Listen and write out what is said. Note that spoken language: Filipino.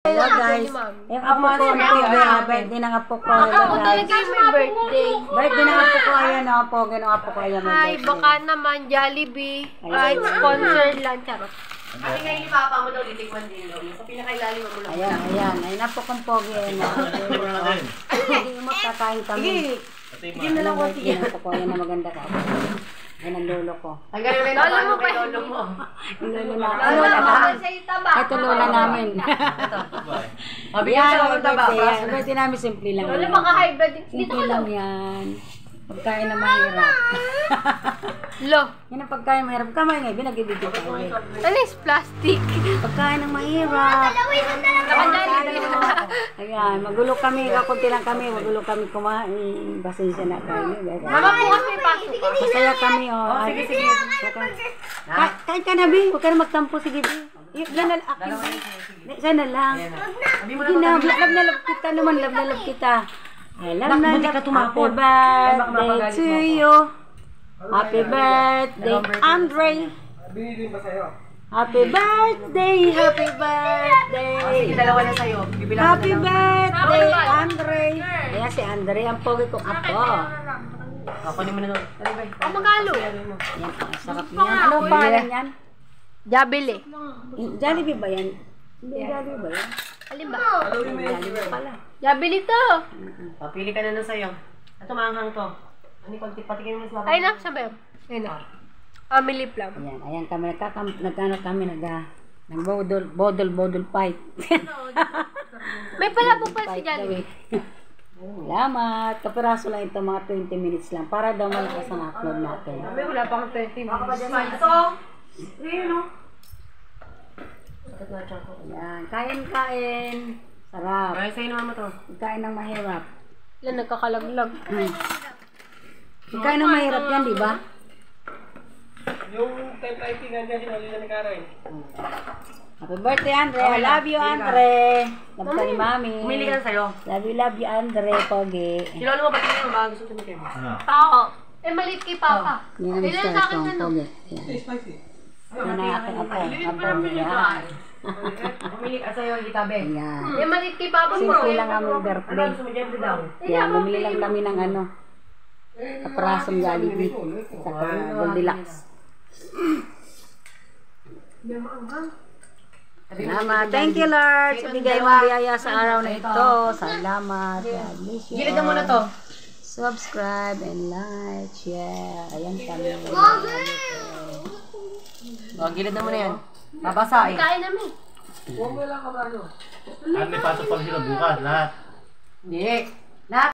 Hello guys, yung apo ko, birthday ng apo ko. Ako talaga yung may birthday. Birthday ng apo ko, ayan o, apo, gano'ng apo ko, ayan Ay, baka naman Jollibee. Ay, sponsor lang, charot. Kasi ngayon ni Papa mo daw, titikman din daw. Sa pinakailalim mo lang. Ayan, ayun apo kong pogi, ayan o. Hindi mo kakain kami. Hindi na lang ko siya. Ayan apo ko, ayan na maganda ka. Ayan ang lolo ko. Hanggang may lolo mo kay lolo mo. Ang lolo na, lola na. Ito lola namin. Mabigyan sa mga taba. Birthday namin simple lang. Wala baka high blood. Dito Simple ka lang lang. yan. Pagkain na mahirap. Lo. Yan ang pagkain mahirap. Kamay nga, binagibigay ka ulit. Ano is plastic? Pagkain ng mahirap. Ayan, magulo kami. Kakunti lang kami. Magulo kami kumain. Pasensya na kami. Mama, bukas may pasok ka. Masaya kami, oh. Sige, sige. Kain ka na, Bi. Huwag ka na magtampo. Sige, Bi. Yan na lang. Sana lang. Sige na. Love na love kita naman. Love na love kita. Alam na, happy birthday to you. Happy birthday, Andre. Happy birthday, happy birthday. Dalawa na sa'yo. Happy birthday, Andre. Ayan si Andre, ang pogi kong apo. Ako ni mo na doon. Ang magalo. Yan, ang sarap niyan. Ano ang pangalan yan? Jollibee. Jollibee ba yan? Hindi, Jollibee ba yan? Alin ba? Jollibee pala. Jollibee to. Papili ka na nun sa'yo. Ito maanghang to. Ano patikin mo sa mga. Ay na, sabi. Ayun na. Family plan. Ayan kami, nagkano kami, nag-bodol fight. May pala po pala si Jollibee. Salamat. Kapiraso lang ito, mga 20 minutes lang. Para daw malakas ang upload natin. May wala pang 30 minutes. Ito. Ayun o. Ayan, kain. Sarap. Ay, sa'yo naman mo to. Kain ng mahirap. Wala, nagkakalaglag. Kain ng mahirap yan, di ba? Yung type IT nandiyan sinuli na ni Karen. Happy birthday, Andre. I love you, Andre. Love ka ni Mami. Pumili ka na sa'yo. Love you, Andre. Pogi. Si lolo mo, patingin mo. Baka gusto tumigay mo. Tao. Eh, maliit kay Papa. Yan ang Ilan gusto sa akin ko. ano? Pogi. Spicy. Yan ang aking apo. Apo niya. Pumili ka sa'yo, itabi. Ayan. Eh, maliit kay Papa mo. Simple lang aming Ano, birthday. gusto mo dyan daw? Kaya bumili lang kami ng ano. Kaprasong Jollibee. Saka Goldilocks. Salamat. Thank you, Lord. Sa bigay mong biyaya sa araw na ito. Salamat. God bless you. Gilid na muna to. Subscribe and like, share. Ayan kami. O, gilid na muna yan. Babasa eh. Kain namin. Huwag mo lang ka ba ano? May pasok pang sila bukas, lahat. Hindi. Lahat.